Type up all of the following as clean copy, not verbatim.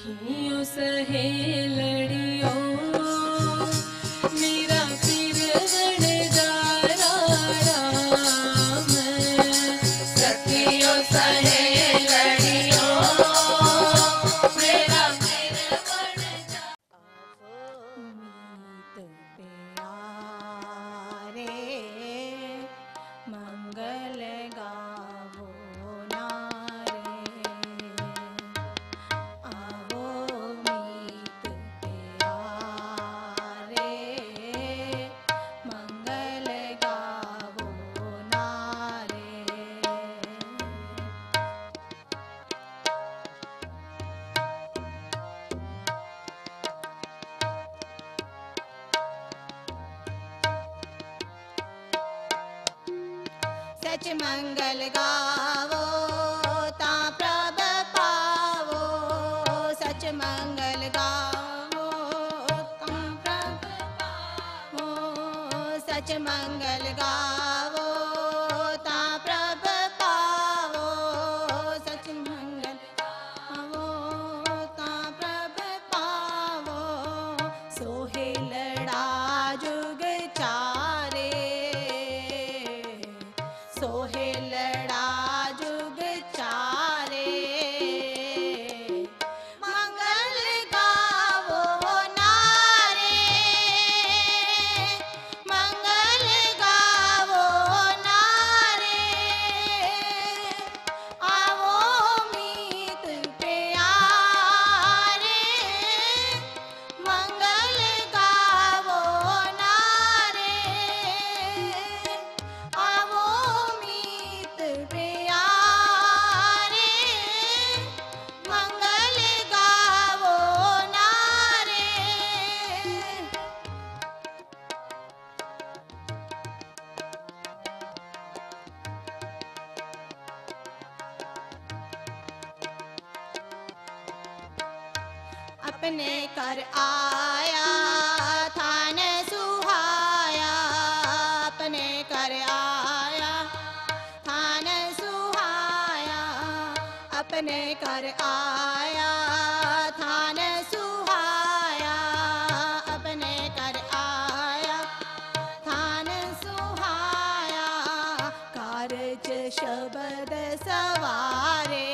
सखियों सहेलड़ियों मेरा पीर वणजारा राम। सखियों सहेलड़ियों मेरा पीर वणजारा। मीत प्यारे मंगल गावो नारे। आवो मीत प्यारे मंगल गावो नारे। सच मंगल गावो ता प्रभ पावो। सच मंगल गावो ता प्रभ पावो। सच मंगल गावो ता प्रभ पावो। सच मंगल गावो ता प्रभ पावो। सोहेलड़ा जुग चारे। सोहेलड़ा जुग चारे मंगल गावो नारे। मंगल गावो नारे। आवो मीत प्यारे मंगल गावो नारे। आवो मीत प्यारे मंगल गावो नारे। अपने कर आया थान सुहाया। अपने कर आया थान सुहाया। अपने कर आया थान सुहाया। अपने कर आया थान सुहाया। कारज शब्द सवारे।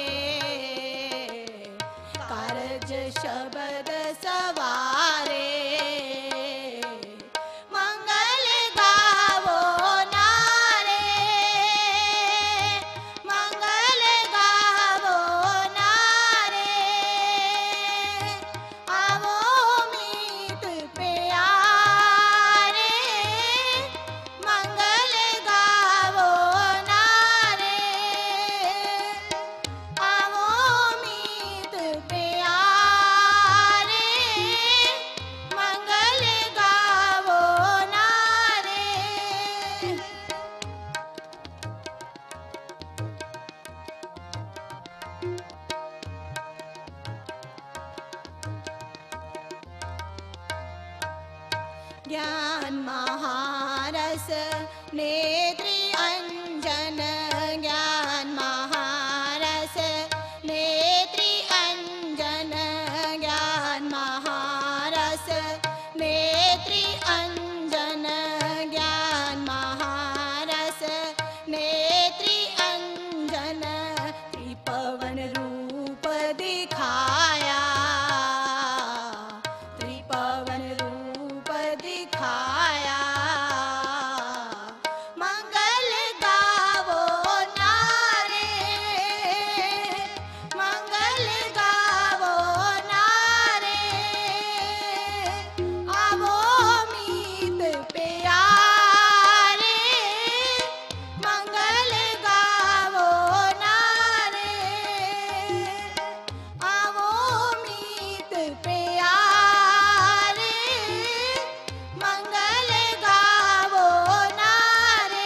कारज शब्द सवारे मंगल गावो नारे। मंगल गावो नारे। आवो मीत प्यारे मंगल गावो नारे। आवो मीत प्यारे मंगल गावो नारे। ज्ञान महारस नेत्री अंजन। ज्ञान महारस नेत्री अंजन। ज्ञान महारस नेत्री अंजन। ज्ञान महारस नेत्री अंजन। त्रिपवन रूप दिखाया। त्रिपवन रूप दिखाया मंगल गावो नारे। मंगल गावो नारे। आवो मीत प्यारे मंगल गावो नारे। आवो मीत प्यारे मंगल गावो नारे।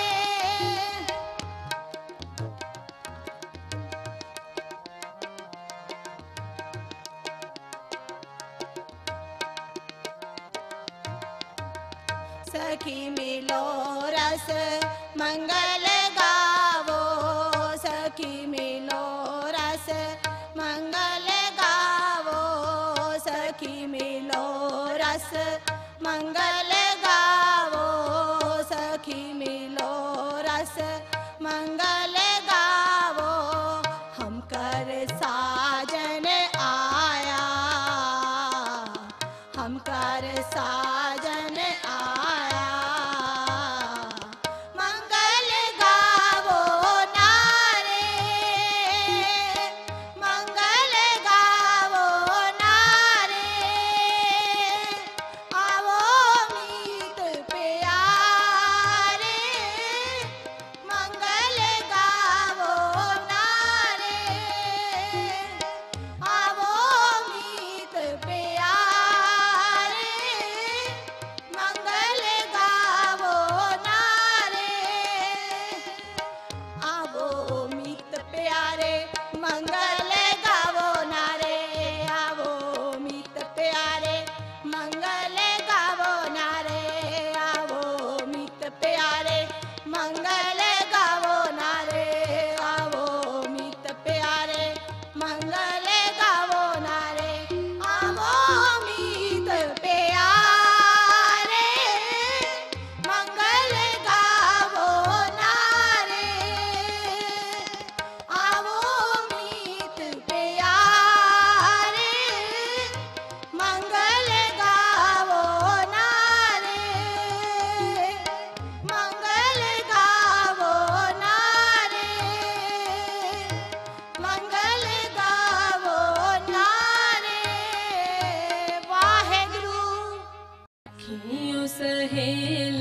सखी मिलो रस मंगल गावो। सखी मिलो रस मंगल गावो। रस मंगल गावो सखी मिलो रस मंगल गावो हम कर साजन आया हम कर साजन आया मंगल गावो नारे मंगल गावो नारे आवो मीत प्यारे मंगल गावो नारे आवो मीत प्यारे मंगल गावो नारे आवो मीत प्यारे मंगल गावो नारे आवो मीत प्यारे मंगल गावो नारे आवो मीत प्यारे मंगल गावो नारे आवो मीत प्यारे मंगल गावो नारे आवो मीत प्यारे मंगल गावो नारे आवो मीत प्यारे मंगल गावो नारे मंगल गावो नारे मंगल गावो नारे वाहेगुरु अखियों सहेल